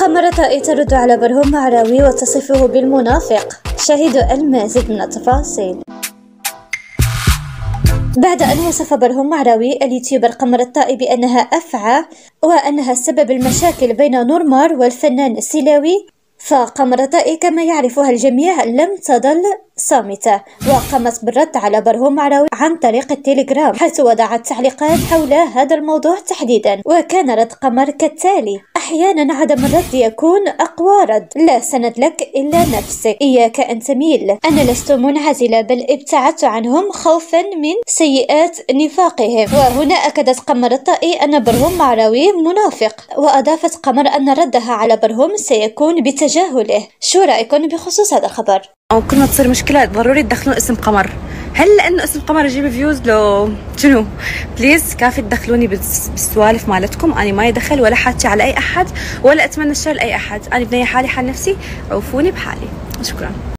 قمر طائي ترد على برهوم معراوي وتصفه بالمنافق. شاهدوا المزيد من التفاصيل. بعد أن وصف برهوم معراوي اليوتيوبر قمر الطائي بأنها أفعى وأنها سبب المشاكل بين نورمار والفنان السيلاوي، فقمر الطائي كما يعرفها الجميع لم تظل صامتة، وقامت بالرد على برهوم معراوي عن طريق التليجرام، حيث وضعت تعليقات حول هذا الموضوع تحديدا. وكان رد قمر كالتالي: أحيانا عدم الرد يكون أقوى رد، لا سند لك إلا نفسك، إياك أن تميل، أنا لست منعزلة بل ابتعدت عنهم خوفا من سيئات نفاقهم. وهنا أكدت قمر الطائي أن برهوم معراوي منافق، وأضافت قمر أن ردها على برهوم سيكون بتجاهله. شو رأيكم بخصوص هذا الخبر؟ او كل ما تصير مشكله ضروري تدخلون اسم قمر. هل لانه اسم قمر يجيب فيوز لو شنو؟ بليز كافي تدخلوني بالسوالف مالتكم، انا ما يدخل ولا حاجه على اي احد ولا اتمنى الشر لاي احد، انا بنيه حالي حال نفسي، عوفوني بحالي. شكرا.